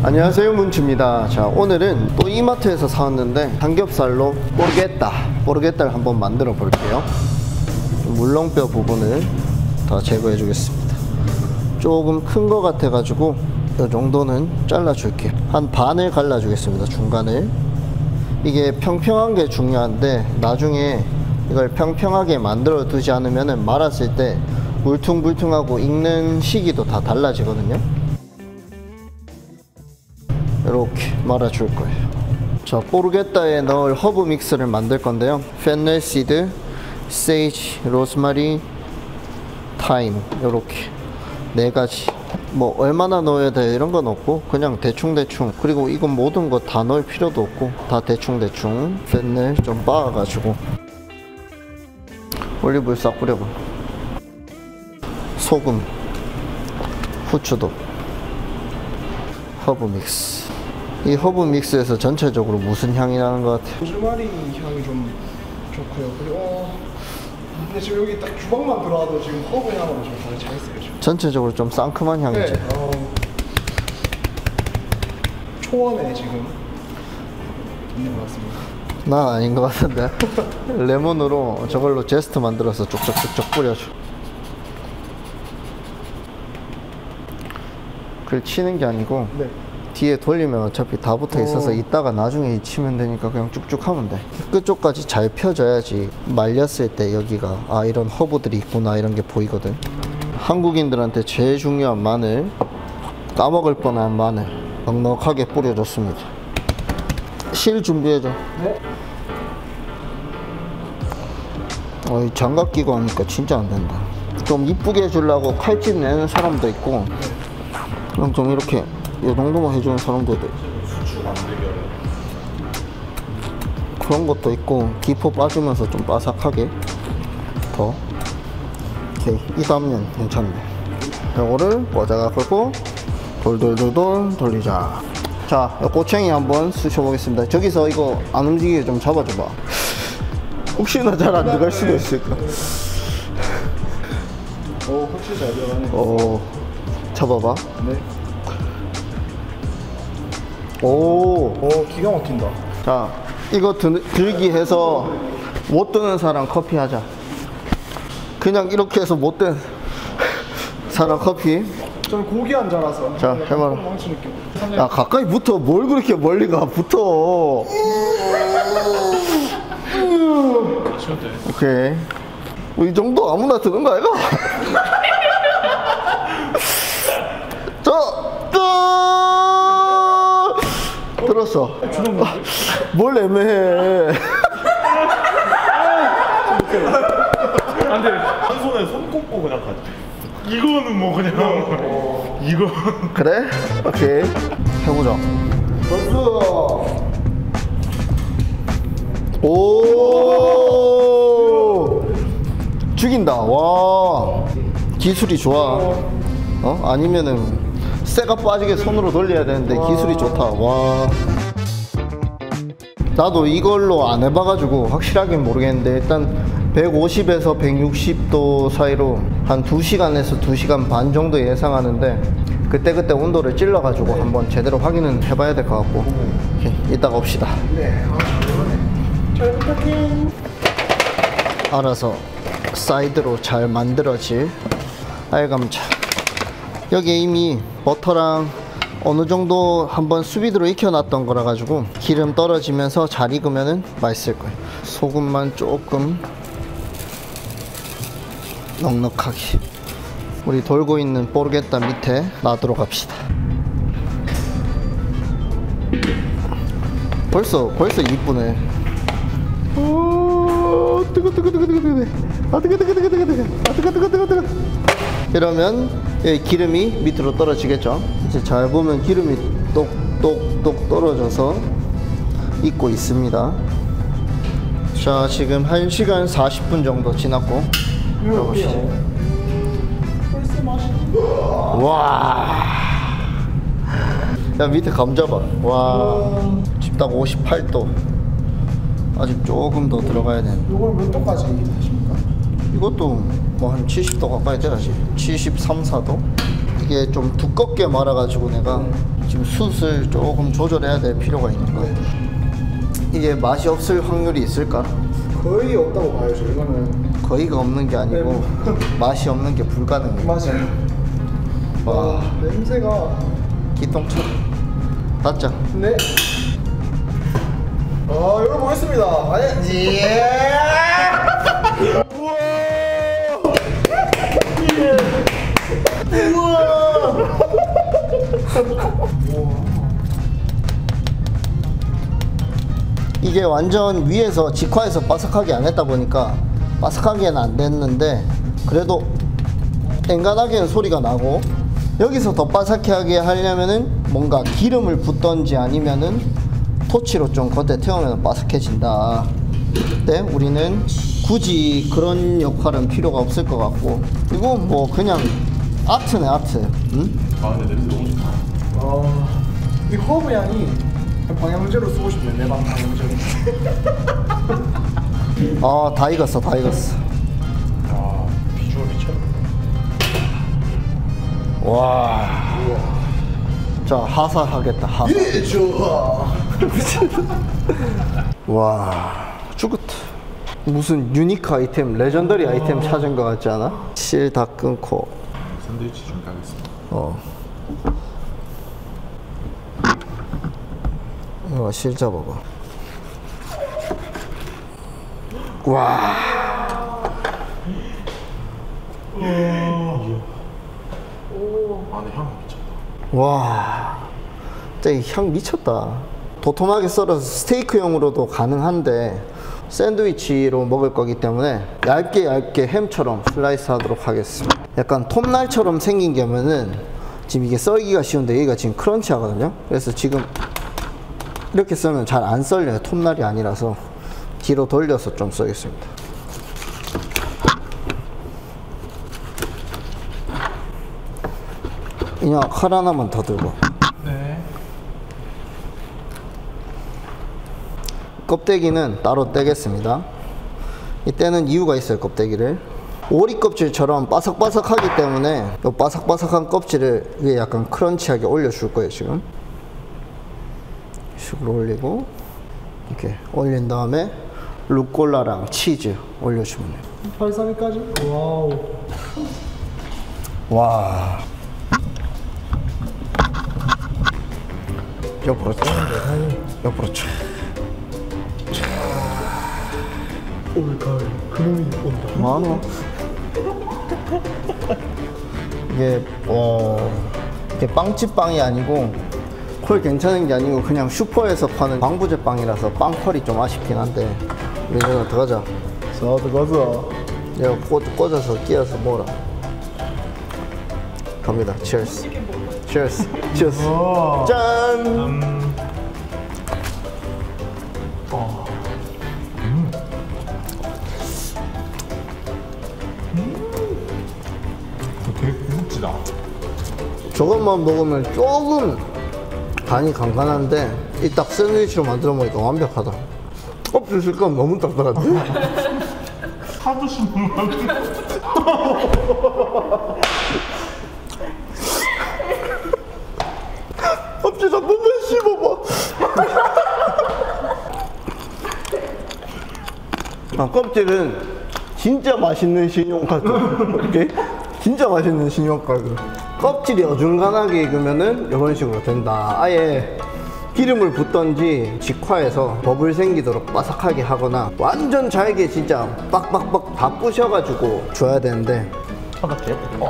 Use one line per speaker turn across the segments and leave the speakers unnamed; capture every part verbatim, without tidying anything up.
안녕하세요, 문치입니다. 자, 오늘은 또 이마트에서 사왔는데 삼겹살로 포르게타 포르게타를 한번 만들어 볼게요. 물렁뼈 부분을 다 제거해 주겠습니다. 조금 큰 거 같아 가지고 이 정도는 잘라 줄게요. 한 반을 갈라 주겠습니다. 중간을. 이게 평평한 게 중요한데 나중에 이걸 평평하게 만들어 두지 않으면 말았을 때 울퉁불퉁하고 익는 시기도 다 달라지거든요. 이렇게 말아줄 거예요. 자, 포르게타에 넣을 허브 믹스를 만들 건데요. 펜넬 시드, 세이지, 로즈마리, 타임, 이렇게 네 가지. 뭐 얼마나 넣어야 돼 이런 건 없고 그냥 대충대충. 그리고 이건 모든 거 다 넣을 필요도 없고 다 대충대충. 펜넬 좀 빻아가지고 올리브유 싹 뿌려봐. 소금, 후추도, 허브 믹스. 이 허브 믹스에서 전체적으로 무슨 향이 나는 것 같아요?
로즈마리 향이 좀 좋고요. 그리고 어, 근데 지금 여기 딱 주방만 들어와도 지금 허브 향으로 좀 거의 잘 있어요. 지금.
전체적으로 좀 상큼한 향이죠.
네, 어, 초원에 지금 있는 것 같습니다.
난 아닌 것 같은데. 레몬으로 저걸로 제스트 만들어서 쭉쭉쭉쭉 뿌려줘. 그걸 치는 게 아니고
네.
뒤에 돌리면 어차피 다 붙어 있어서
어.
이따가 나중에 치면 되니까 그냥 쭉쭉 하면 돼. 끝쪽까지 잘 펴져야지 말렸을 때 여기가 아 이런 허브들이 있구나 이런 게 보이거든. 한국인들한테 제일 중요한 마늘, 까먹을 뻔한 마늘 넉넉하게 뿌려줬습니다. 실 준비해줘.
네.
어이 장갑 끼고 하니까 진짜 안 된다. 좀 이쁘게 해주려고 칼집 내는 사람도 있고 그럼 좀 이렇게 이 정도만 해주는 사람도 있고 그런 것도 있고 기포 빠지면서 좀 바삭하게 더. 오케이, 이 단면 괜찮네. 이거를 꽂아갖고 돌돌돌돌 돌리자. 자, 꼬챙이 한번 쑤셔보겠습니다. 저기서 이거 안 움직이게 좀 잡아줘봐. 혹시나 잘 안 들어갈 수도 있으니까.
오, 확실히 잘 들어가네.
오, 잡아봐.
네.
오,
오, 기가 막힌다.
자, 이거 드, 들기 해서 못 드는 사람 커피 하자. 그냥 이렇게 해서 못 드는 사람 커피.
저는 고기 한 자라서.
자, 해봐라.
망치 느낌.
야, 가까이 붙어. 뭘 그렇게 멀리 가? 붙어. 오케이. 뭐 이 정도 아무나 드는 거 아이가? 자, 자, 들었어. 뭘 애매해.
안돼, 한 손에 손 꼽고 그냥 가지. 이거는 뭐 그냥 이거.
그래? 오케이. 해보자. 벌써. 오, 죽인다. 와, 기술이 좋아. 어? 아니면은 쇠가 빠지게 손으로 돌려야 되는데 기술이 좋다. 와, 나도 이걸로 안 해봐가지고 확실하긴 모르겠는데 일단 백오십에서 백육십 도 사이로 한 두 시간에서 두 시간 반 정도 예상하는데 그때그때 온도를 찔러가지고 한번 제대로 확인은 해봐야 될 것 같고. 오케이, 이따가 옵시다.
네. 아, 잘 부탁해.
알아서 사이드로 잘 만들어질 알감자. 여기에 이미 버터랑 어느 정도 한번 수비드로 익혀놨던 거라 가지고 기름 떨어지면서 잘 익으면은 맛있을 거예요. 소금만 조금 넉넉하게 우리 돌고 있는 포르게타 밑에 놔두러 갑시다. 벌써 벌써 이쁘네. 오, 뜨거 뜨거 뜨거 뜨거 뜨거. 아 뜨거 뜨거 뜨거 뜨거 뜨거. 아 뜨거 뜨거 뜨거 뜨거. 이러면 여기 기름이 밑으로 떨어지겠죠. 이제 잘 보면 기름이 똑똑똑 떨어져서 익고 있습니다. 자, 지금 한 시간 사십 분 정도 지났고 들어보시죠.
벌써 맛있다.
와, 야 밑에 감자 봐. 와, 딱 오십팔 도. 아직 조금 더 들어가야 되는데.
이걸 몇 도까지 하십니까?
이것도 뭐 한 칠십 도 가까이 돼야지. 칠십삼, 사 도? 이게 좀 두껍게 말아가지고 내가 지금 숯을 조금 조절해야 될 필요가 있는 거야. 이게 맛이 없을 확률이 있을까?
거의 없다고 봐야죠. 이거는
거의가 없는 게 아니고 맛이 없는 게 불가능해.
맞아요.
와,
와, 냄새가.
기똥차. 닫자.
네. 아, 열어보겠습니다. 아니, 예. 우와. 우와.
이게 완전 위에서 직화해서 바삭하게 안 했다 보니까 바삭하게는 안 됐는데 그래도 앵간하게는 소리가 나고, 여기서 더 바삭하게 하려면은 뭔가 기름을 붓던지 아니면은 토치로 좀 겉에 태우면 바삭해진다. 근데 우리는 굳이 그런 역할은 필요가 없을 것 같고, 이거 뭐 그냥 아트네 아트. 응?
아 근데 냄새 너무 좋다.
아, 이 허브 향이 방향제로 쓰고 싶네요. 내 방 방향제로.
아, 다 익었어 다 익었어.
아 비주얼 미쳤네.
와. 자, 하사하겠다. 하사.
예, 좋아.
와, 죽었다. 무슨 유니크 아이템, 레전더리 아이템 찾은 것 같지 않아? 실 다 끊고.
샌드위치 준비하겠습니다.
어. 이거 실 잡아봐. 와.
안에 향 미쳤다.
와, 진짜 향 미쳤다. 도톰하게 썰어서 스테이크용으로도 가능한데 샌드위치로 먹을 거기 때문에 얇게 얇게 햄처럼 슬라이스 하도록 하겠습니다. 약간 톱날처럼 생긴 게면은 지금 이게 썰기가 쉬운데 여기가 지금 크런치 하거든요. 그래서 지금 이렇게 썰면 잘 안 썰려요. 톱날이 아니라서 뒤로 돌려서 좀 썰겠습니다. 그냥 칼 하나만 더 들고.
네.
껍데기는 따로 떼겠습니다. 이때는 이유가 있어요. kop데기를 오리 껍질처럼 바삭바삭하기 때문에 이 바삭바삭한 껍질을 위에 약간 크런치하게 올려줄 거예요. 지금 이런 식으로 올리고 이렇게 올린 다음에 루꼴라랑 치즈 올려주면 돼요.
팔삼이까지? 와우.
와, 옆으로 쳐, 옆으로 쳐.
올 가을 그놈이 온다.
뭐하노? 이게 어 이게 빵집 빵이 아니고 퀄 괜찮은 게 아니고 그냥 슈퍼에서 파는 방부제 빵이라서 빵 퀄이 좀 아쉽긴 한데 민준아 들어가자.
자, 들어가자.
내가 꽂, 꽂아서 끼워서 먹어라. 갑니다. Cheers. Cheers. Cheers. 짠.
음. 어. 음. 음. 되게 고급지다.
저것만 먹으면 조금 간이 간간한데 이 딱 샌드위치로 만들어 먹으니까 완벽하다. 껍질 식감 너무 딱딱한데?
하도 씹으면
껍질 한 번만 씹어봐. 아, 껍질은 진짜 맛있는 신용카드. 오케이? 진짜 맛있는 신용카드. 껍질이 어중간하게 익으면은 이런 식으로 된다. 아예 기름을 붓던지 직화해서 버블 생기도록 바삭하게 하거나 완전 잘게 진짜 빡빡빡 다 부셔가지고 줘야 되는데.
바닥에. 어.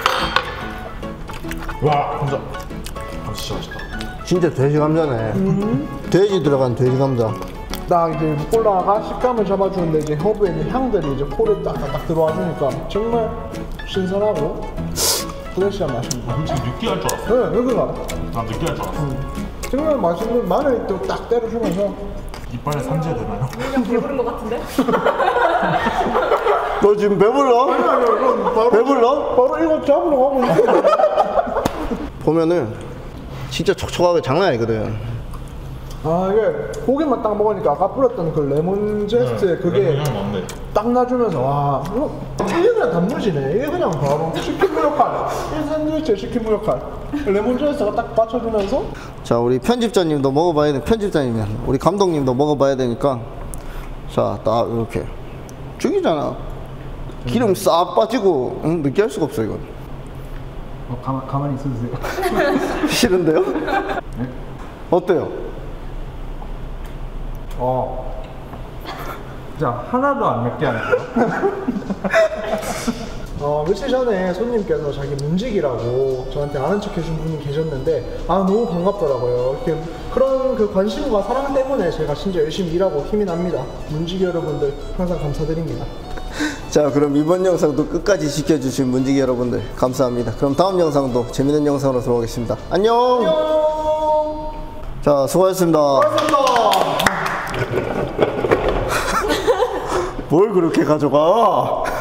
와, 감자. 감자 진짜 맛있다.
진짜 돼지 감자네. 돼지 들어간 돼지 감자.
딱 이제 콜라가 식감을 잡아주는데 이제 허브에 있는 향들이 이제 코를 딱딱 들어와 주니까 정말 신선하고 프레시한 맛입니다.
엄청 느끼할 줄 알았어.
네, 여기가
난 느끼할 줄 알았어.
정말 맛있는 마늘 또 딱 때려주면서.
이빨에 산재 되나요?
그냥 배부른 것 같은데?
너 지금 배불러?
아니 아니 이건 바로
배불러?
바로 이거 잡으러 가고 있어.
보면은 진짜 촉촉하게 장난 아니거든.
아 이게 고기만 딱 먹으니까 아까 뿌렸던 그 레몬 제스트의 그게
그냥 맞네.
딱 놔주면서 와 이거 이게 그냥 단무지네. 이게 그냥 바로 치킨 무역할 이 샌드위치의 치킨 무역할 레몬 제스트가 딱 받쳐주면서
자, 우리 편집자님도 먹어봐야 돼. 편집자님, 우리 감독님도 먹어봐야 되니까. 자, 딱 이렇게 죽이잖아. 기름 싹 빠지고 응? 느끼할 수가 없어 이건.
어, 가만, 가만히 있어주세요.
싫은데요? 어때요?
어. 자, 하나도 안 맵게 하네요. 어, 며칠 전에 손님께서 자기 문직이라고 저한테 아는 척 해준 분이 계셨는데 아 너무 반갑더라고요. 이렇게 그런 그 관심과 사랑 때문에 제가 진짜 열심히 일하고 힘이 납니다. 문직 여러분들 항상 감사드립니다.
자, 그럼 이번 영상도 끝까지 지켜주신 문지기 여러분들 감사합니다. 그럼 다음 영상도 재밌는 영상으로 돌아오겠습니다. 안녕.
안녕.
자, 수고하셨습니다.
고맙습니다.
뭘 그렇게 가져가?